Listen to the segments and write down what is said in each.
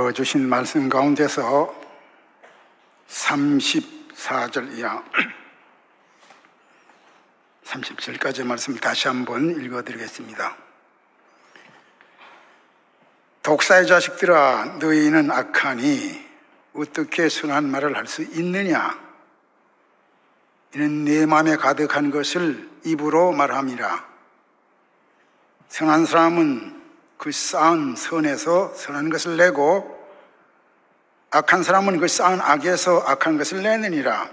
주신 말씀 가운데서 34절 이하 30절까지 말씀 다시 한번 읽어드리겠습니다. 독사의 자식들아, 너희는 악하니 어떻게 선한 말을 할 수 있느냐? 이는 내 마음에 가득한 것을 입으로 말함이라. 선한 사람은 그 쌓은 선에서 선한 것을 내고 악한 사람은 그 쌓은 악에서 악한 것을 내느니라.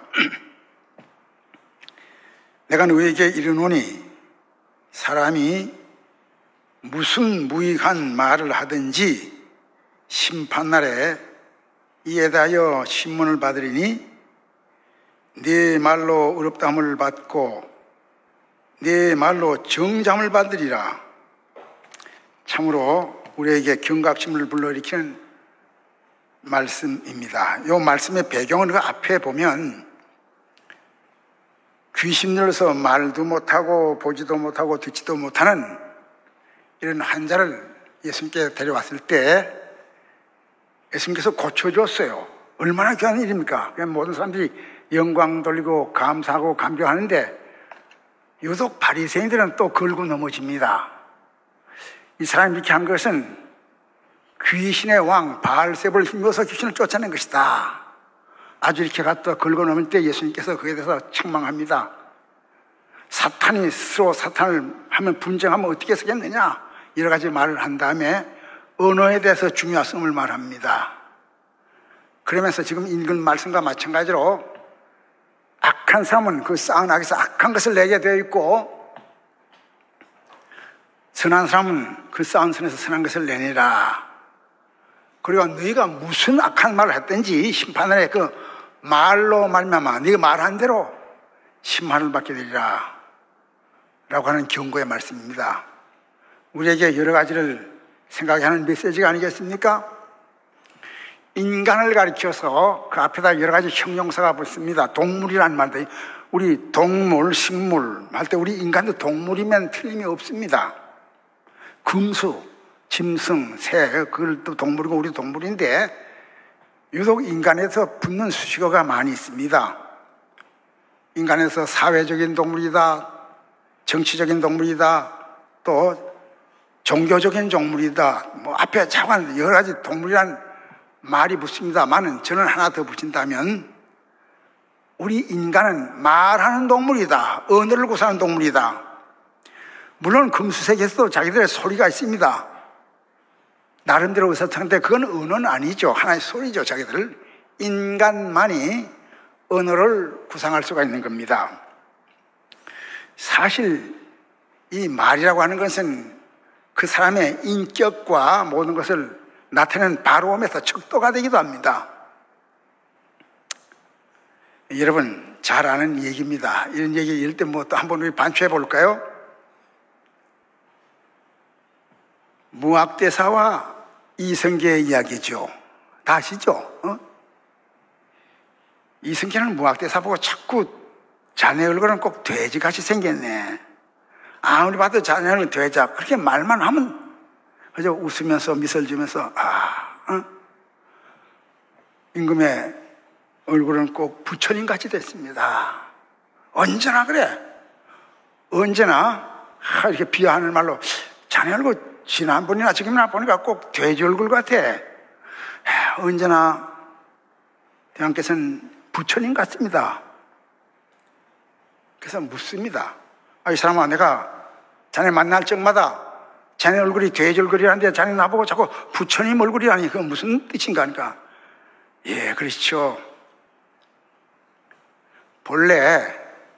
내가 너희에게 이르노니 사람이 무슨 무익한 말을 하든지 심판날에 이에 대하여 신문을 받으리니 네 말로 의롭다함을 받고 네 말로 정잠을 받으리라. 참으로 우리에게 경각심을 불러일으키는 말씀입니다. 이 말씀의 배경은 그 앞에 보면 귀신 들려서 말도 못하고 보지도 못하고 듣지도 못하는 이런 환자를 예수님께 데려왔을 때 예수님께서 고쳐줬어요. 얼마나 귀한 일입니까? 모든 사람들이 영광 돌리고 감사하고 감격하는데 유독 바리새인들은 또 걸고 넘어집니다. 이 사람이 이렇게 한 것은 귀신의 왕 바알세불을 힘입어서 귀신을 쫓아낸 것이다. 아주 이렇게 갖다 걸고 넘을 때 예수님께서 거기에 대해서 책망합니다. 사탄이 스스로 사탄을 하면 분쟁하면 어떻게 쓰겠느냐, 여러 가지 말을 한 다음에 언어에 대해서 중요성을 말합니다. 그러면서 지금 읽은 말씀과 마찬가지로 악한 사람은 그 쌓은 악에서 악한 것을 내게 되어 있고 선한 사람은 그 쌓은 선에서 선한 것을 내니라. 그리고 너희가 무슨 악한 말을 했든지 심판날에 그 말로 말미암아 네가 말한 대로 심판을 받게 되리라 라고 하는 경고의 말씀입니다. 우리에게 여러 가지를 생각하게 하는 메시지가 아니겠습니까? 인간을 가리켜서 그 앞에다 여러 가지 형용사가 붙습니다. 동물이란 말도, 우리 동물, 식물 할 때 우리 인간도 동물이면 틀림이 없습니다. 금수, 짐승, 새, 그것도 동물이고 우리도 동물인데 유독 인간에서 붙는 수식어가 많이 있습니다. 인간에서 사회적인 동물이다, 정치적인 동물이다, 또 종교적인 동물이다, 뭐 앞에 자관 여러 가지 동물이란 말이 붙습니다만은 저는 하나 더 붙인다면 우리 인간은 말하는 동물이다, 언어를 구사하는 동물이다. 물론 금수색에서도 자기들의 소리가 있습니다. 나름대로 의사창인데 그건 언어는 아니죠. 하나의 소리죠. 자기들 인간만이 언어를 구상할 수가 있는 겁니다. 사실 이 말이라고 하는 것은 그 사람의 인격과 모든 것을 나타내는 바로움에서 척도가 되기도 합니다. 여러분 잘 아는 얘기입니다. 이런 얘기 읽을 때 뭐 또 한번 우리 반추해 볼까요? 무학대사와 이성계의 이야기죠. 다 아시죠? 이성계는 무학대사 보고 자꾸 자네 얼굴은 꼭 돼지같이 생겼네. 아무리 봐도 자네 얼굴은 돼지야. 그렇게 말만 하면 그저 웃으면서 미소를 지면서 임금의 얼굴은 꼭 부처님같이 됐습니다. 언제나 그래. 언제나 이렇게 비하하는 말로 자네 얼굴 지난번이나 지금이나 보니까 꼭 돼지 얼굴 같아. 언제나 대왕께서는 부처님 같습니다. 그래서 묻습니다. 이 사람아, 내가 자네 만날 적마다 자네 얼굴이 돼지 얼굴이라는데 자네 나보고 자꾸 부처님 얼굴이라니 그건 무슨 뜻인가 하니까 예, 그렇죠. 본래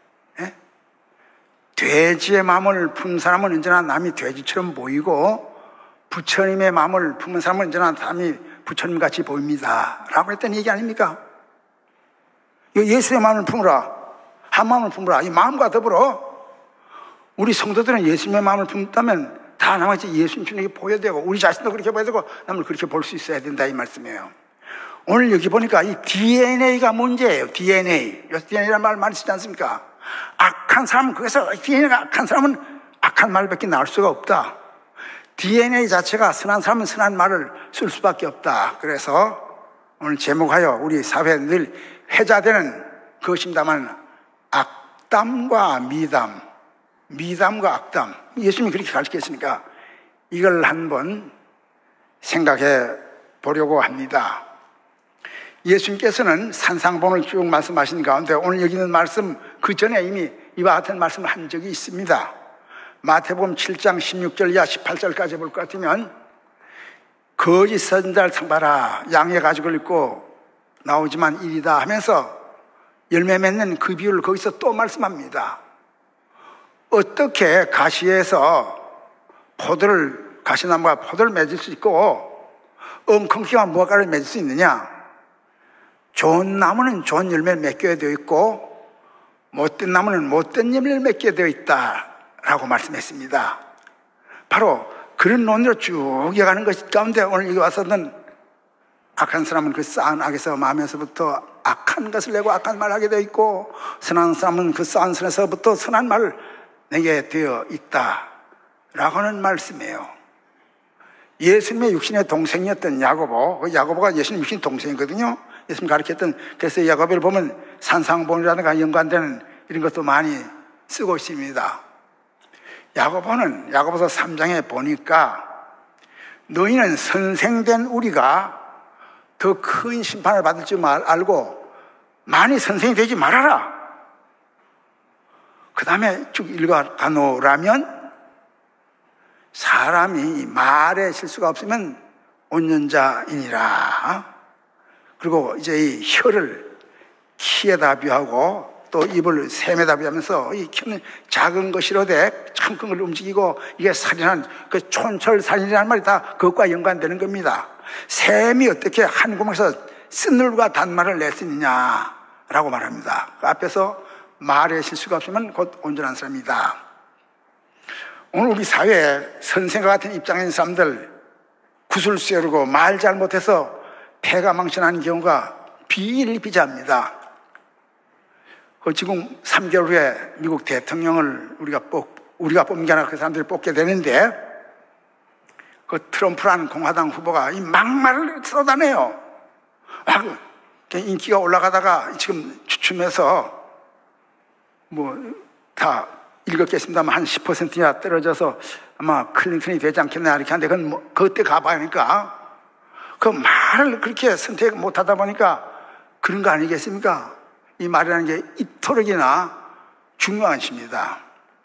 돼지의 마음을 품 사람은 언제나 남이 돼지처럼 보이고 부처님의 마음을 품은 사람은 언제나 남이 부처님같이 보입니다 라고 했던 얘기 아닙니까? 예수의 마음을 품으라, 한 마음을 품으라. 이 마음과 더불어 우리 성도들은 예수님의 마음을 품다면 다 나머지 예수님에게 보여야 되고 우리 자신도 그렇게 보여야 되고 남을 그렇게 볼 수 있어야 된다 이 말씀이에요. 오늘 여기 보니까 이 DNA가 문제예요. DNA. 요새 DNA라는 말 많이 쓰지 않습니까? 악한 사람은, 그래서 DNA가 악한 사람은 악한 말밖에 나올 수가 없다. DNA 자체가 선한 사람은 선한 말을 쓸 수밖에 없다. 그래서 오늘 제목하여 우리 사회에 늘 회자되는 그것입니다만 악담과 미담, 미담과 악담, 예수님이 그렇게 가르쳤으니까 이걸 한번 생각해 보려고 합니다. 예수님께서는 산상본을 쭉 말씀하신 가운데 오늘 여기 있는 말씀 그 전에 이미 이와 같은 말씀을 한 적이 있습니다. 마태복음 7장 16절 이하 18절까지 볼 것 같으면 거짓 선지자를 상봐라, 양의 가죽을 입고 나오지만 이리다 하면서 열매 맺는 그 비유를 거기서 또 말씀합니다. 어떻게 가시에서 가시나무가 포도를 맺을 수 있고 엉겅퀴가 무화과를 맺을 수 있느냐? 좋은 나무는 좋은 열매를 맺게 되어 있고 못된 나무는 못된 열매를 맺게 되어 있다라고 말씀했습니다. 바로 그런 논리로 쭉 이어가는 것 가운데 오늘 여기 와서는 악한 사람은 그 쌓은 악에서 마음에서부터 악한 것을 내고 악한 말을 하게 되어 있고 선한 사람은 그 쌓은 선에서부터 선한 말을 내게 되어 있다라고 하는 말씀이에요. 예수님의 육신의 동생이었던 야고보가 예수님 육신 동생이거든요. 예수님 가르쳤던, 그래서 야고보를 보면 산상본이라든가 연관되는 이런 것도 많이 쓰고 있습니다. 야고보서 3장에 보니까 너희는 선생된 우리가 더 큰 심판을 받을 줄 알고 많이 선생이 되지 말아라. 그 다음에 쭉 읽어가노라면 사람이 말에 실수가 없으면 온전자이니라. 그리고 이제 이 혀를 키에다 비하고 또 입을 샘에다 비하면서 이 혀는 작은 것이로되 참 큰 걸 움직이고 이게 살인한 그 촌철살인이라는 말이 다 그것과 연관되는 겁니다. 샘이 어떻게 한 구멍에서 쓴물과 단말을 낼 수 있느냐라고 말합니다. 그 앞에서 말에 실수가 없으면 곧 온전한 사람이다. 오늘 우리 사회에 선생과 같은 입장에 있는 사람들 구슬세우고 말 잘못해서 폐가 망신하는 경우가 비일비재합니다. 지금 3개월 후에 미국 대통령을 우리가 뽑는 게 아니라 그 사람들이 뽑게 되는데 그 트럼프라는 공화당 후보가 이 막말을 쏟아내요. 인기가 올라가다가 지금 주춤해서 다 읽었겠습니다만 한 10%나 떨어져서 아마 클린턴이 되지 않겠나 이렇게 하는데 그건 그때 가봐야니까 그 말을 그렇게 선택 못하다 보니까 그런 거 아니겠습니까? 이 말이라는 게 이토록이나 중요한 것입니다.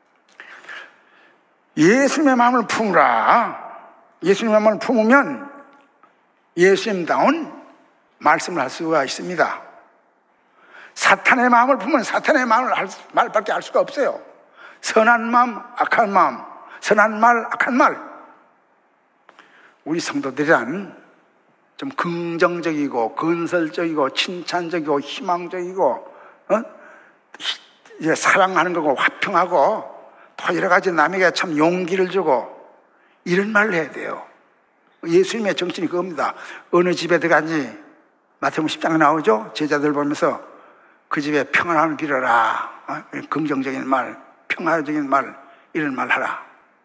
예수님의 마음을 품으라. 예수님의 마음을 품으면 예수님다운 말씀을 할 수가 있습니다. 사탄의 마음을 품으면 사탄의 말밖에 알 수가 없어요. 선한 마음, 악한 마음, 선한 말, 악한 말. 우리 성도들이란 좀 긍정적이고 건설적이고 칭찬적이고 희망적이고 이제 사랑하는 거고 화평하고 또 여러 가지 남에게 참 용기를 주고 이런 말을 해야 돼요. 예수님의 정신이 그겁니다. 어느 집에 들어간지 마태복음 10장에 나오죠. 제자들 보면서 그 집에 평안함을 빌어라. 긍정적인 말, 평화적인 말, 이런 말 하라.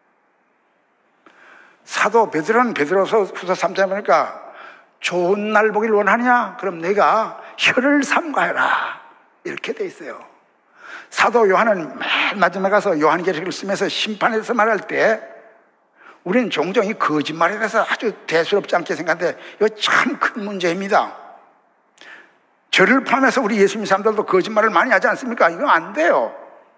사도 베드로는 베드로서 후서 3장에 보니까 좋은 날 보길 원하냐? 그럼 내가 혀를 삼가해라. 이렇게 돼 있어요. 사도 요한은 맨 마지막에 가서 요한계시록을 쓰면서 심판에 대해서 말할 때 우리는 종종 이 거짓말에 대해서 아주 대수롭지 않게 생각하는데 이거 참 큰 문제입니다. 저를 포함해서 우리 예수님 사람들도 거짓말을 많이 하지 않습니까? 이거 안 돼요.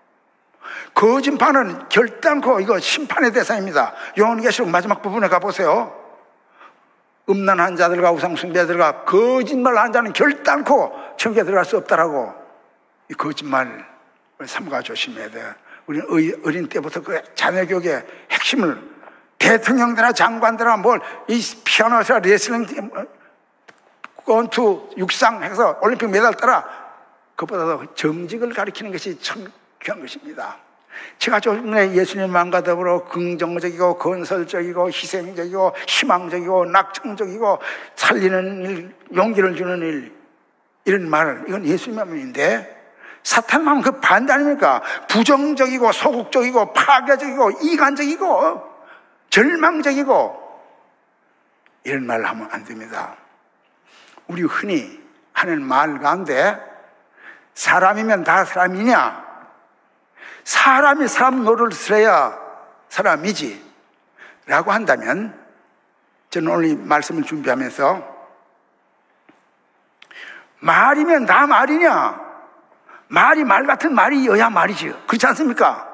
거짓말은 결단코 이거 심판의 대상입니다. 요한계시록 마지막 부분에 가보세요. 음란한 자들과 우상숭배자들과 거짓말을 하는 자는 결단코 천국에 들어갈 수 없다라고 이 거짓말을 삼가 조심해야 돼요. 우리는 어린 때부터 그 자녀교육의 핵심을 대통령들이나 장관들이나 이 피아노에서 레슬링 권투 육상 해서 올림픽 메달 따라 그것보다도 정직을 가리키는 것이 참 귀한 것입니다. 제가 조금 전에 예수님 마음과 더불어 긍정적이고 건설적이고 희생적이고 희망적이고 낙천적이고 살리는 일, 용기를 주는 일, 이런 말을, 이건 예수님의 마음인데 사탄 마음은 그 반대 아닙니까? 부정적이고 소극적이고 파괴적이고 이간적이고 절망적이고 이런 말을 하면 안 됩니다. 우리 흔히 하는 말 가운데 사람이면 다 사람이냐? 사람이 사람 노릇을 해야 사람이지 라고 한다면 저는 오늘 이 말씀을 준비하면서 말이면 다 말이냐? 말이 말 같은 말이어야 말이지. 그렇지 않습니까?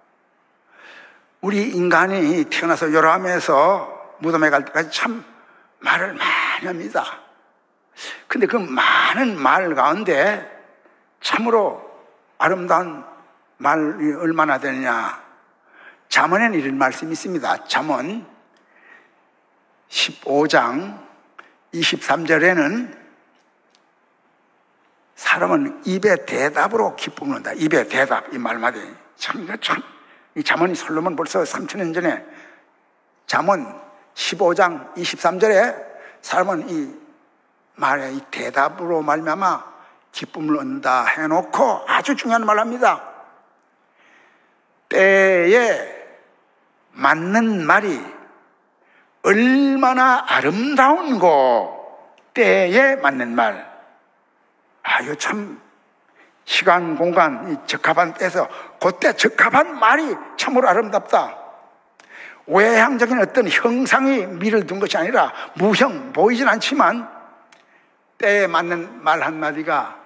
우리 인간이 태어나서 요람에서 무덤에 갈 때까지 참 말을 많이 합니다. 근데 그 많은 말 가운데 참으로 아름다운 말이 얼마나 되느냐? 잠언에는 이런 말씀이 있습니다. 잠언 15장 23절에는 사람은 입의 대답으로 기쁨을 얻는다. 입의 대답, 이 말마디. 이 잠언이 솔로몬 벌써 3000년 전에 잠언 15장 23절에 사람은 이 말의 이 대답으로 말미암아 기쁨을 얻는다 해놓고 아주 중요한 말을 합니다. 때에 맞는 말이 얼마나 아름다운고. 때에 맞는 말. 이거 참 시간, 공간, 이 적합한 때에서 그때 적합한 말이 참으로 아름답다. 외향적인 어떤 형상이 미를 둔 것이 아니라 무형, 보이진 않지만 때에 맞는 말 한마디가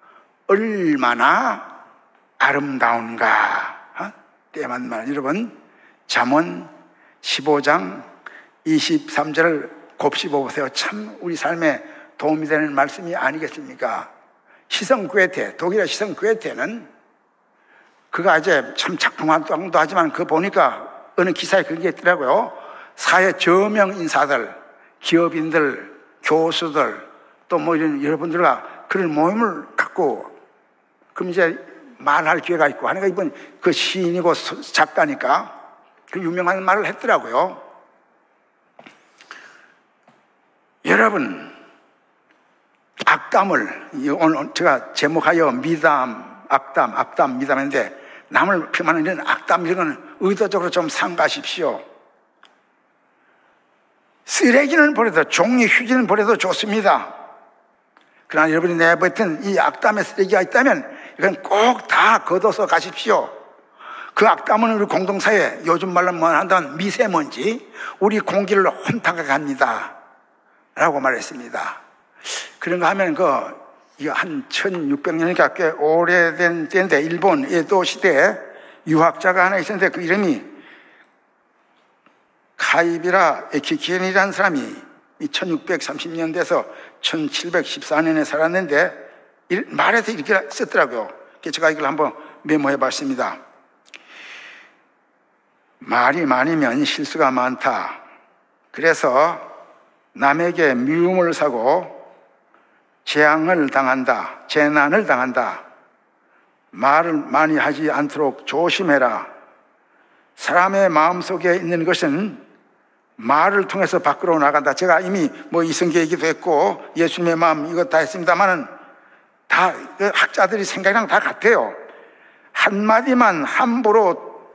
얼마나 아름다운가. 때에 맞는 말. 여러분, 잠언 15장 23절을 곱씹어 보세요. 참 우리 삶에 도움이 되는 말씀이 아니겠습니까? 시성 괴테, 독일의 시성 괴테는 그가 이제 참 작품 활동도 하지만 그거 보니까 어느 기사에 그런 게 있더라고요. 사회 저명 인사들, 기업인들, 교수들, 또 뭐 이런 여러분들과 그런 모임을 갖고 그럼 이제 말할 기회가 있고 하니까 이번 그 시인이고 작가니까 그 유명한 말을 했더라고요. 여러분, 악담을, 오늘 제가 제목하여 미담, 악담, 미담인데 남을 폄하하는 이런 악담 이런 건 의도적으로 좀 삼가십시오. 쓰레기는 버려도, 종이 휴지는 버려도 좋습니다. 그러나 여러분이 내뱉은 이 악담의 쓰레기가 있다면 이건 꼭 다 걷어서 가십시오. 그 악담은 우리 공동사회, 요즘 말로 뭐 한다면 미세먼지, 우리 공기를 혼탁하게 합니다 라고 말했습니다. 그런가 하면 이거 한 1600년이니까 꽤 오래된 때인데 일본 에도 시대에 유학자가 하나 있었는데 그 이름이 카이비라 에키키엔이라는 사람이 1630년대에서 1714년에 살았는데 말에서 이렇게 썼더라고요. 제가 이걸 한번 메모해 봤습니다. 말이 많으면 실수가 많다. 그래서 남에게 미움을 사고 재앙을 당한다. 재난을 당한다. 말을 많이 하지 않도록 조심해라. 사람의 마음속에 있는 것은 말을 통해서 밖으로 나간다. 제가 이미 뭐 이성계 얘기도 했고 예수님의 마음 이거 다 했습니다만은 다 학자들이 생각이랑 다 같아요. 한마디만 함부로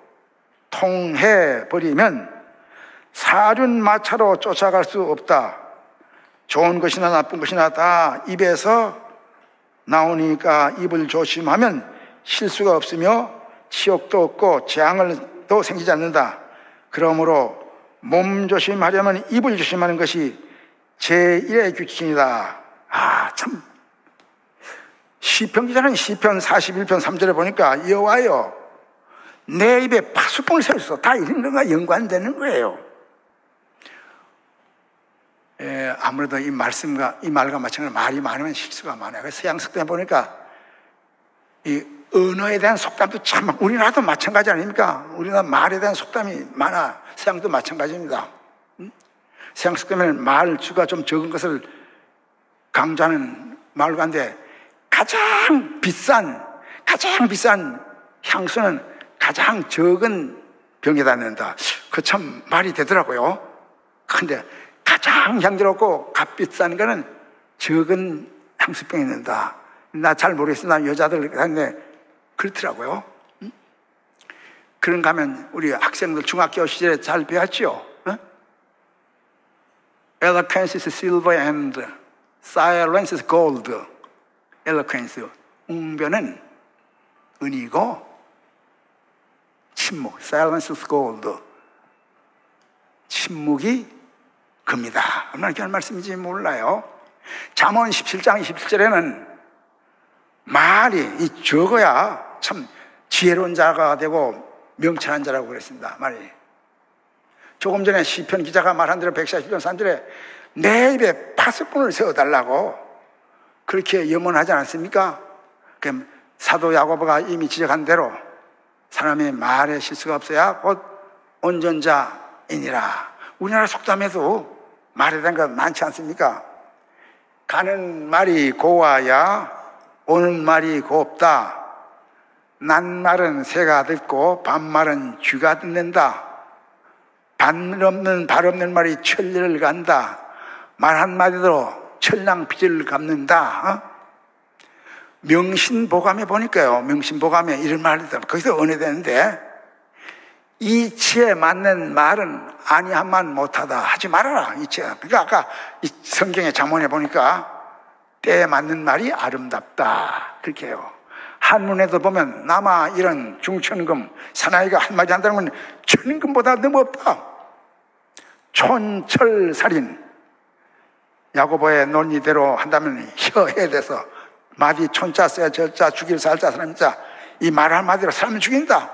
통해버리면 사륜마차로 쫓아갈 수 없다. 좋은 것이나 나쁜 것이나 다 입에서 나오니까 입을 조심하면 실수가 없으며 치욕도 없고 재앙도 생기지 않는다. 그러므로 몸 조심하려면 입을 조심하는 것이 제1의 규칙이다. 참 시편 기자는 시편 41편 3절에 보니까 여호와여 내 입에 파수꾼을 세웠어. 다 이런 것과 연관되는 거예요. 아무래도 이 말과 마찬가지로 말이 많으면 실수가 많아요. 서양 속담에 보니까 이 언어에 대한 속담도 참 우리나라도 마찬가지 아닙니까? 우리나라 말에 대한 속담이 많아. 서양도 마찬가지입니다. 서양 속담에는 말주가 좀 적은 것을 강조하는 말 가운데 가장 비싼 향수는 가장 적은 병에다 넣는다. 그 참 말이 되더라고요. 근데 가장 향기롭고 값비싼 거는 적은 향수병에 넣는다. 나 잘 모르겠어. 나 여자들 하는데 그렇더라고요. 그런 가면 우리 학생들 중학교 시절에 잘 배웠죠. 어? Eloquence is silver and silence is gold. Eloquence, 웅변은 은이고 침묵, silence is gold. 침묵이 금이다. 얼마나 귀한 말씀인지 몰라요. 잠언 17장 27절에는 말이 적어야 참 지혜로운 자가 되고 명철한 자라고 그랬습니다. 말이. 조금 전에 시편 기자가 말한 대로 140편 3절에 내 입에 파수꾼을 세워달라고 그렇게 염원하지 않았습니까? 사도 야고보가 이미 지적한 대로 사람의 말에 실수가 없어야 곧 온전자이니라. 우리나라 속담에도 말에 대한 것 많지 않습니까? 가는 말이 고와야 오는 말이 곱다. 낱말은 새가 듣고 반말은 쥐가 듣는다. 발 없는 말이 천리를 간다. 말 한마디로 천랑빚을 갚는다. 명신보감에 보니까요, 명신보감에 이런 말이 있다. 거기서 언해되는데, 이치에 맞는 말은 아니한만 못하다. 하지 말아라, 이치에. 그러니까 아까 이 성경의 잠언에 보니까 때에 맞는 말이 아름답다. 그렇게 해요. 한문에도 보면 남아 이런 중천금, 사나이가 한마디 한다는 건 천금보다 너무 없다. 촌철살인. 야고보의 논리대로 한다면 혀에 대해서 마디 촌자 써야 저자 죽일 살자 사람자 이 말 한마디로 사람을 죽인다.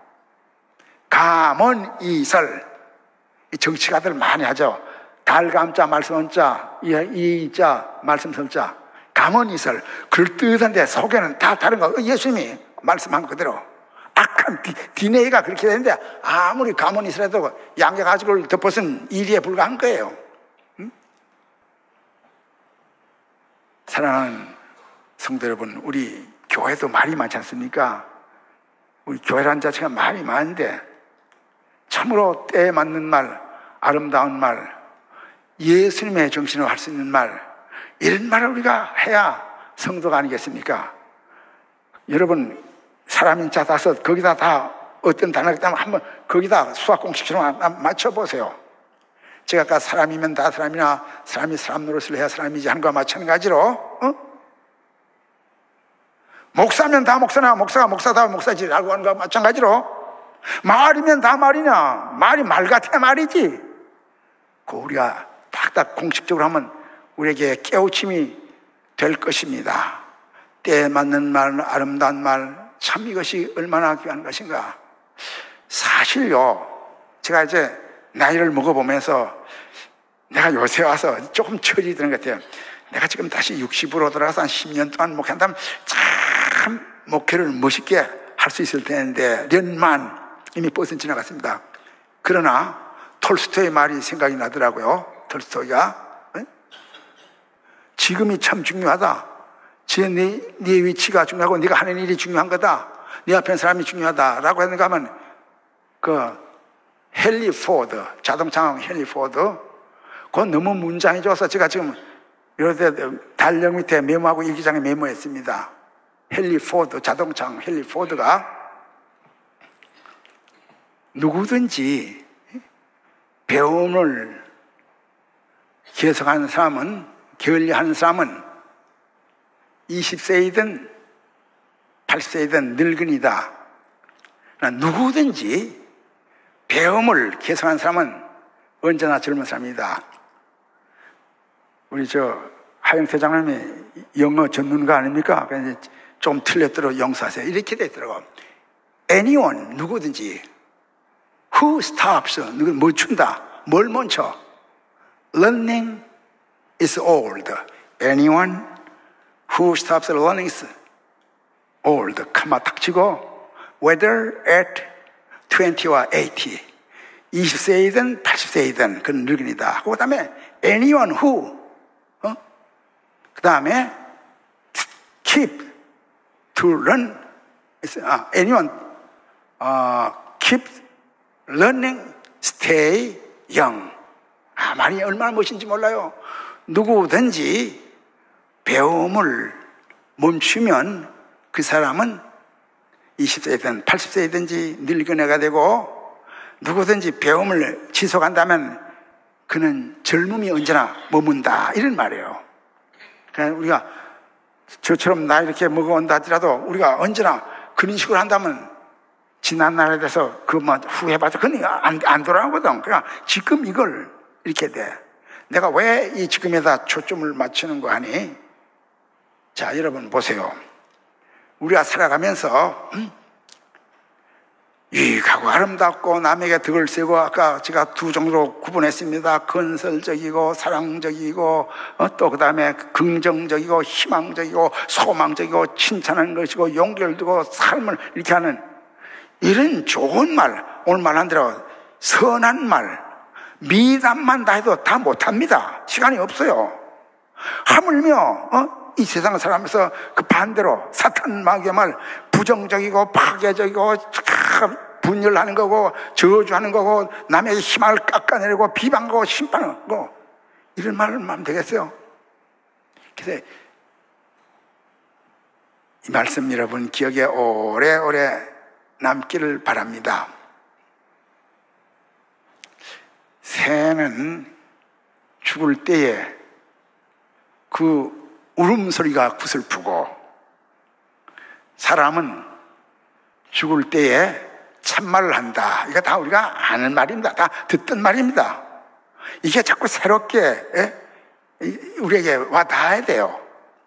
감언이설. 이 정치가들 많이 하죠. 달감자 말씀원자 이자 말씀설자 감언이설. 그럴듯한데 속에는 다 다른 거. 예수님이 말씀한 그대로 악한 DNA가 그렇게 되는데 아무리 감언이설해도 양자가죽을 덮어쓴 일에 불과한 거예요. 응? 사랑하는 성도 여러분, 우리 교회도 말이 많지 않습니까? 우리 교회라는 자체가 말이 많은데 참으로 때에 맞는 말, 아름다운 말, 예수님의 정신으로 할 수 있는 말, 이런 말을 우리가 해야 성도가 아니겠습니까? 여러분, 사람인 자 다섯, 거기다 다 어떤 단어가 있다면 한번 거기다 수학 공식처럼 맞춰보세요. 제가 아까 사람이면 다 사람이나 사람이 사람 노릇을 해야 사람이지 하는 거와 마찬가지로, 목사면 다 목사나 목사가 목사다 목사지라고 하는 거와 마찬가지로 말이면 다 말이냐, 말이 말 같아야 말이지. 그 우리가 딱딱 공식적으로 하면 우리에게 깨우침이 될 것입니다. 때에 맞는 말, 아름다운 말, 참 이것이 얼마나 귀한 것인가. 사실요, 제가 이제 나이를 먹어보면서 내가 요새 와서 조금 철이 드는 것 같아요. 내가 지금 다시 60으로 돌아가서 한 10년 동안 목회한다면 참 목회를 멋있게 할 수 있을 텐데 련만 이미 버스 지나갔습니다. 그러나 톨스토이의 말이 생각이 나더라고요. 톨스토이가 지금이 참 중요하다. 네 위치가 중요하고 네가 하는 일이 중요한 거다. 네 앞에 사람이 중요하다라고 하는가 하면 그 헨리 포드, 자동차왕 헨리 포드, 그건 너무 문장이 좋아서 제가 지금 요새 달력 밑에 메모하고 일기장에 메모했습니다. 헨리 포드, 자동차왕 헨리 포드가 누구든지 배움을 계속하는 사람은, 게을리하는 사람은 20세이든 80세이든 늙은이다. 누구든지 배움을 계속하는 사람은 언제나 젊은 사람이다. 우리 하영태 장님이 영어 전문가 아닙니까? 그래서 좀 틀렸더라도 용서하세요. 이렇게 돼 있더라고. Anyone, 누구든지 who stops, 누구 멈춘다. 뭘 멈춰? Learning is old. Anyone who stops learning is old. 카마 탁 치고 whether at 20와 80, 20세이든 80세이든 그런 늙은이다. 그 다음에 anyone who, 그 다음에 keep to learn, anyone keep learning, stay young. 말이 얼마나 멋진지 몰라요. 누구든지 배움을 멈추면 그 사람은 20세이든 80세이든지 늙은애가 되고 누구든지 배움을 지속한다면 그는 젊음이 언제나 머문다, 이런 말이에요. 그러니까 우리가 저처럼 나이 이렇게 먹어온다 하더라도 우리가 언제나 그런 식으로 한다면 지난 날에 대해서 그 뭐 후회받아 그건 안 돌아오거든. 그러니까 지금 이걸 이렇게 돼. 내가 왜 이 지금에다 초점을 맞추는 거 아니? 자, 여러분 보세요. 우리가 살아가면서 유익하고 아름답고 남에게 덕을 세고, 아까 제가 두 종류로 구분했습니다. 건설적이고 사랑적이고 또 그 다음에 긍정적이고 희망적이고 소망적이고 칭찬하는 것이고 용기를 두고 삶을 이렇게 하는 이런 좋은 말, 오늘 말한 대로 선한 말, 미담만 다 해도 다 못합니다. 시간이 없어요. 하물며 이 세상을 살아가면서 그 반대로 사탄 마귀의 말, 부정적이고 파괴적이고 분열하는 거고 저주하는 거고 남의 희망을 깎아내리고 비방하고 심판하고 이런 말을 하면 되겠어요? 그래서 이 말씀 여러분 기억에 오래오래 남기를 바랍니다. 새는 죽을 때에 그 울음소리가 구슬프고 사람은 죽을 때에 참말을 한다. 이거 다 우리가 아는 말입니다. 다 듣던 말입니다. 이게 자꾸 새롭게 우리에게 와 닿아야 돼요.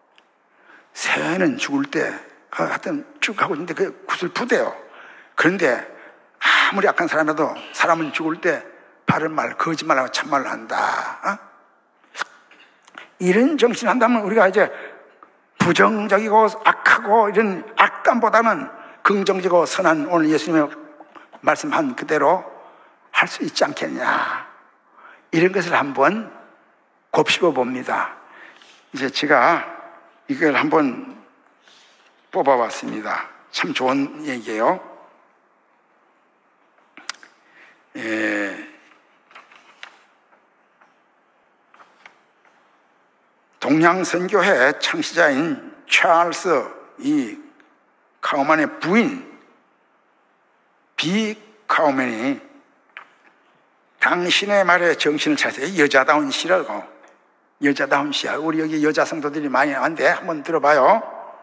새는 죽을 때 하여튼 쭉 하고 있는데 그게 구슬프대요. 그런데 아무리 악한 사람이라도 사람은 죽을 때 바른 말, 거짓말하고 참말을 한다. 이런 정신을 한다면 우리가 이제 부정적이고 악하고 이런 악담보다는 긍정적이고 선한 오늘 예수님의 말씀한 그대로 할 수 있지 않겠냐, 이런 것을 한번 곱씹어 봅니다. 이제 제가 이걸 한번 뽑아봤습니다. 참 좋은 얘기예요. 동양선교회 창시자인 찰스 이 카우만의 부인 비 카우만이 당신의 말에 정신을 차리세요. 여자다운 시라고. 여자다운 시야. 우리 여기 여자 성도들이 많이 나왔는데 한번 들어봐요.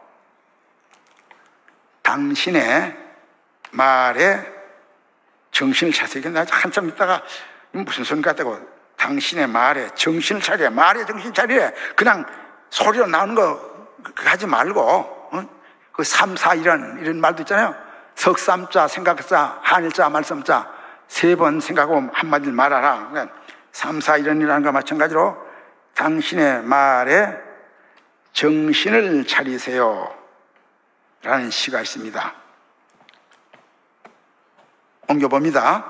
당신의 말에 정신을 차리세요. 나 한참 있다가 무슨 소리 같다고. 당신의 말에 정신을 차려. 말에 정신 차려. 그냥 소리로 나오는 거 하지 말고 그 3, 4 이런 말도 있잖아요. 석삼자, 생각자, 한일자, 말씀자 세 번 생각하고 한마디를 말하라. 그러니까 3, 4 이라는 거 마찬가지로 당신의 말에 정신을 차리세요 라는 시가 있습니다. 옮겨봅니다.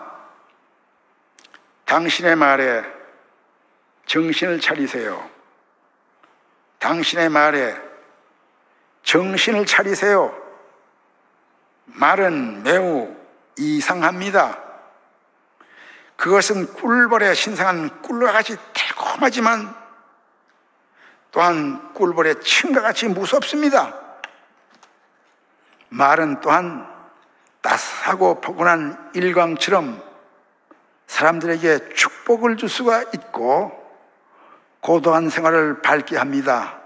당신의 말에 정신을 차리세요. 당신의 말에 정신을 차리세요. 말은 매우 이상합니다. 그것은 꿀벌에 신성한 꿀과 같이 달콤하지만 또한 꿀벌의 침과 같이 무섭습니다. 말은 또한 따스하고 포근한 일광처럼 사람들에게 축복을 줄 수가 있고 고도한 생활을 밝게 합니다.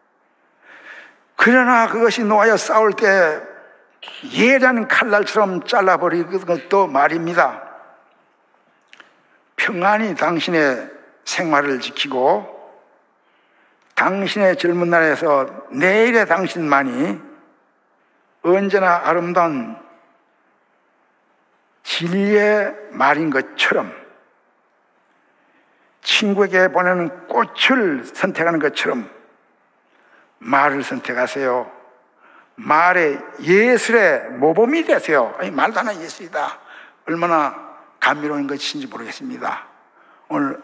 그러나 그것이 놓아여 싸울 때 예리한 칼날처럼 잘라버리는 것도 말입니다. 평안히 당신의 생활을 지키고 당신의 젊은 날에서 내일의 당신만이 언제나 아름다운 진리의 말인 것처럼 친구에게 보내는 꽃을 선택하는 것처럼 말을 선택하세요. 말의 예술의 모범이 되세요. 아니, 말도 하나 예술이다. 얼마나 감미로운 것인지 모르겠습니다. 오늘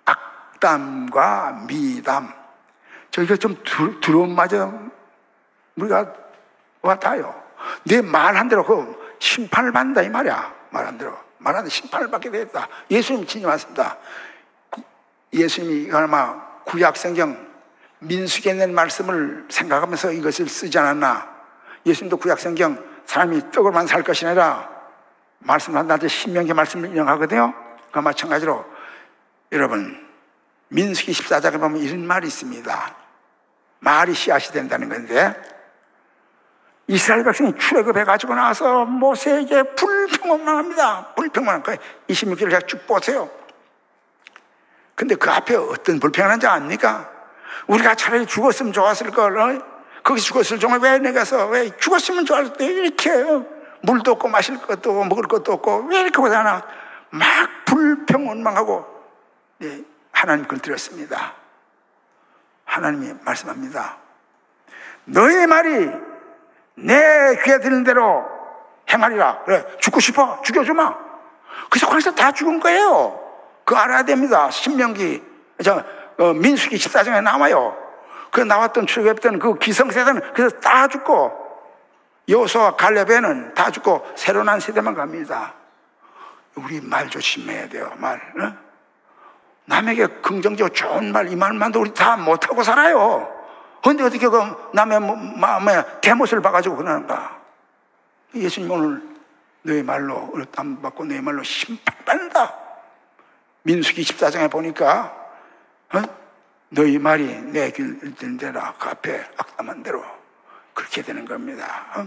악담과 미담, 저희가 좀 두려움 마저 우리가 와닿아요. 내 말 한 대로 그 심판을 받는다 이 말이야. 말 한 대로 말하는데 심판을 받게 되겠다. 예수님 친히 왔습니다. 예수님이 아마 구약성경 민수기에 있는 말씀을 생각하면서 이것을 쓰지 않았나. 예수님도 구약성경 사람이 떡으로만 살 것이 아니라 말씀을 한다는데 신명기 말씀을 인용하거든요. 그 마찬가지로 여러분 민수기 14장에 보면 이런 말이 있습니다. 말이 씨앗이 된다는 건데, 이스라엘 백성이 출애굽해가지고 나서 모세에게 불평원망합니다. 불평원한 거예요. 26절을 쭉 보세요. 근데 그 앞에 어떤 불평하는지 압니까? 우리가 차라리 죽었으면 좋았을 걸, 거기서 죽었을 종을 왜 내가서, 왜 죽었으면 좋았을 때 이렇게 물도 없고 마실 것도 없고 먹을 것도 없고 왜 이렇게 하나, 막 불평원망하고, 네, 하나님 그걸 드렸습니다. 하나님이 말씀합니다. 너의 말이 내 귀에 들는 대로 행하리라. 그래, 죽고 싶어? 죽여주마. 그래서 거기서 다 죽은 거예요. 그거 알아야 됩니다. 신명기, 민수기 14장에 나와요. 그 나왔던 출애굽했던 그 기성세대는 그래서 다 죽고, 여호수아와 갈렙에는 다 죽고 새로 난 세대만 갑니다. 우리 말 조심해야 돼요. 말. 남에게 긍정적으로 좋은 말, 이 말만도 우리 다 못하고 살아요. 그런데 어떻게 그 남의 마음에 대못을 봐가지고 그러는가? 예수님 오늘 너의 말로 땀 받고 너의 말로 심판받는다. 민수기 14장에 보니까 너희 말이 내 길 듣는 데라, 그 앞에 악담한 대로 그렇게 되는 겁니다.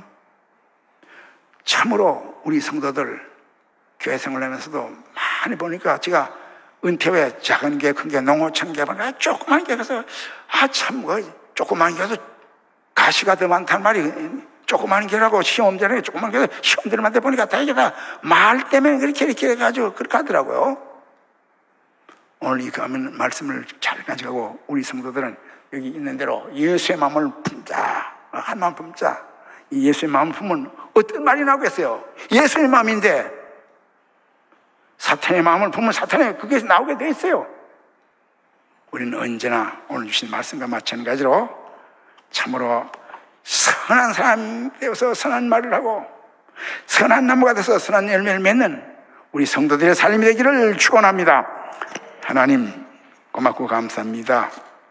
참으로 우리 성도들 교회 생활하면서도 많이 보니까, 제가 은퇴 후에 작은 게 큰 게 농어촌 게 보니까 조그만 게 가서 참 조그만 게도 가시가 더 많단 말이. 조그만 게라고 시험 전에 조그만 게 시험 들만데 보니까 다 이게 다 말 때문에 이렇게 해가지고 그렇게 하더라고요. 오늘 이 말씀을 잘 가져가고 우리 성도들은 여기 있는 대로 예수의 마음을 품자. 한 마음 품자. 이 예수의 마음을 품으면 어떤 말이 나오겠어요? 예수의 마음인데 사탄의 마음을 품으면 사탄의 그게 나오게 돼 있어요. 우리는 언제나 오늘 주신 말씀과 마찬가지로 참으로 선한 사람 되어서 선한 말을 하고 선한 나무가 돼서 선한 열매를 맺는 우리 성도들의 삶이 되기를 축원합니다. 하나님 고맙고 감사합니다.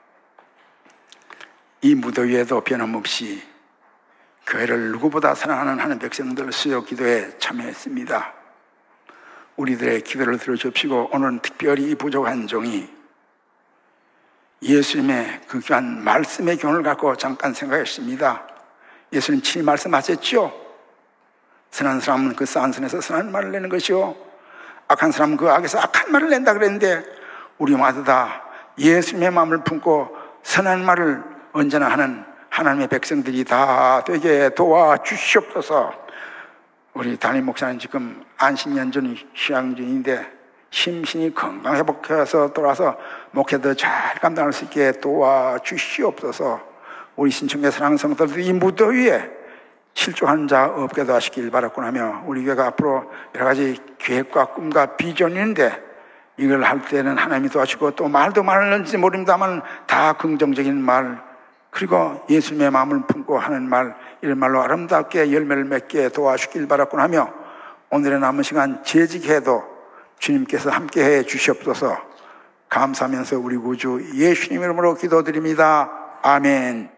이 무더위에도 변함없이 교회를 누구보다 사랑하는 하나님 백성들 수요 기도에 참여했습니다. 우리들의 기도를 들어주시고 오늘은 특별히 이 부족한 종이 예수님의 그 귀한 말씀의 교훈을 갖고 잠깐 생각했습니다. 예수님 친히 말씀하셨죠. 선한 사람은 그 싼 선에서 선한 말을 내는 것이요, 악한 사람은 그 악에서 악한 말을 낸다 그랬는데, 우리 모두 다 예수님의 마음을 품고 선한 말을 언제나 하는 하나님의 백성들이 다 되게 도와주시옵소서. 우리 담임 목사는 지금 안식년전 휴양 중인데 심신이 건강 회복해서 돌아서 목회도 잘 감당할 수 있게 도와주시옵소서. 우리 신청계 사랑하는 성도들 이 무더위에 실족하는 자 없게 도와주시길 바랐고 하며, 우리 교회가 앞으로 여러 가지 계획과 꿈과 비전이 있는데 이걸 할 때는 하나님이 도와주시고, 또 말도 많을지 모릅니다만 다 긍정적인 말, 그리고 예수님의 마음을 품고 하는 말, 이런 말로 아름답게 열매를 맺게 도와주길 바랐고 하며, 오늘의 남은 시간 재직해도 주님께서 함께해 주시옵소서. 감사하면서 우리 구주 예수님 이름으로 기도드립니다. 아멘.